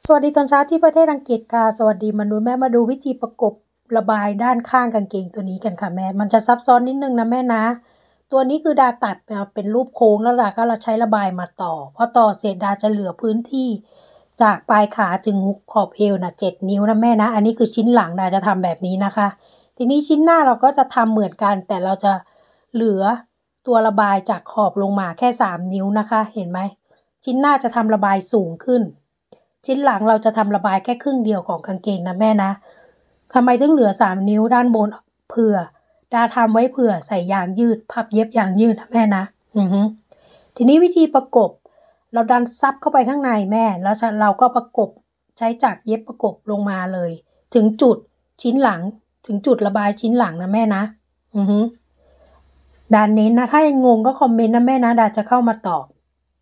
สวัสดีตอนเช้าที่ประเทศอังกฤษค่ะสวัสดีมนุษย์แม่มาดูวิธีประกบระบายด้านข้างกางเกงตัวนี้กันค่ะแม่มันจะซับซ้อนนิดนึงนะแม่นะตัวนี้คือดาตัดมาเป็นรูปโค้งแล้วก็เราใช้ระบายมาต่อพอต่อเสร็จดาจะเหลือพื้นที่จากปลายขาถึงขอบเอวนะ7 นิ้วนะแม่นะอันนี้คือชิ้นหลังดาจะทำแบบนี้นะคะทีนี้ชิ้นหน้าเราก็จะทำเหมือนกันแต่เราจะเหลือตัวระบายจากขอบลงมาแค่3 นิ้วนะคะเห็นไหมชิ้นหน้าจะทำระบายสูงขึ้นชิ้นหลังเราจะทำระบายแค่ครึ่งเดียวของกางเกงนะแม่นะทำไมถึงเหลือ3 นิ้วด้านบนเผื่อดาทำไว้เผื่อใส่ยางยืดพับเย็บยางยืดนะแม่นะทีนี้วิธีประกบเราดันซับเข้าไปข้างในแม่แล้วเราก็ประกบใช้จักรเย็บประกบลงมาเลยถึงจุดชิ้นหลังถึงจุดระบายชิ้นหลังนะแม่นะดานเน้นนะถ้ายังงงก็คอมเมนต์นะแม่นะดาจะเข้ามาตอบ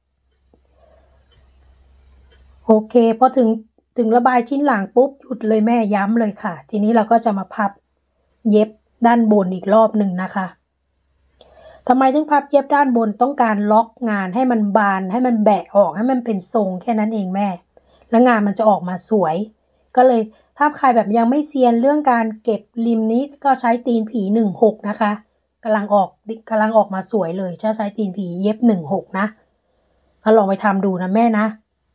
โอเคพอถึงระบายชิ้นหลังปุ๊บหยุดเลยแม่ย้ำเลยค่ะทีนี้เราก็จะมาพับเย็บด้านบนอีกรอบหนึ่งนะคะทำไมถึงพับเย็บด้านบนต้องการล็อกงานให้มันบานให้มันแบะออกให้มันเป็นทรงแค่นั้นเองแม่แล้วงานมันจะออกมาสวยก็เลยถ้าใครแบบยังไม่เซียนเรื่องการเก็บริมนี้ก็ใช้ตีนผี16นะคะกำลังออกมาสวยเลยจะใช้ตีนผีเย็บ16นะลองไปทำดูนะแม่นะ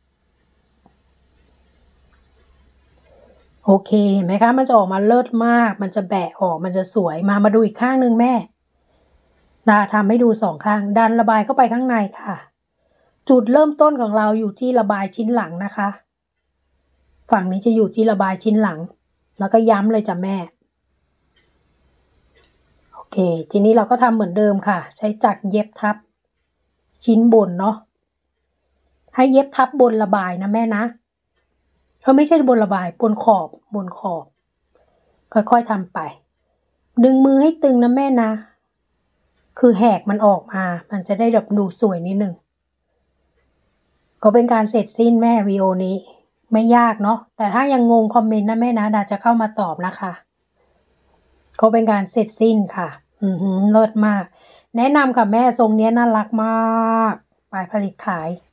โอเคเห็นไหมคะมันจะออกมาเลิศมากมันจะแบะออกมันจะสวยมาดูอีกข้างหนึ่งแม่ดาทำให้ดู2 ข้างดันระบายเข้าไปข้างในค่ะจุดเริ่มต้นของเราอยู่ที่ระบายชิ้นหลังนะคะฝั่งนี้จะอยู่ที่ระบายชิ้นหลังแล้วก็ย้ำเลยจ้ะแม่โอเคทีนี้เราก็ทำเหมือนเดิมค่ะใช้จักรเย็บทับชิ้นบนเนาะให้เย็บทับบนระบายนะแม่นะไม่ใช่บนระบายบนขอบค่อยๆทำไปดึงมือให้ตึงนะแม่นะคือแหกมันออกมามันจะได้แบบดูสวยนิดนึงก็เป็นการเสร็จสิ้นแม่วิดีโอนี้ไม่ยากเนาะแต่ถ้ายังงงคอมเมนต์นะแม่นะดาจะเข้ามาตอบนะคะก็เป็นการเสร็จสิ้นค่ะเลิศมากแนะนำค่ะแม่ทรงนี้น่ารักมากปลายผลิตขาย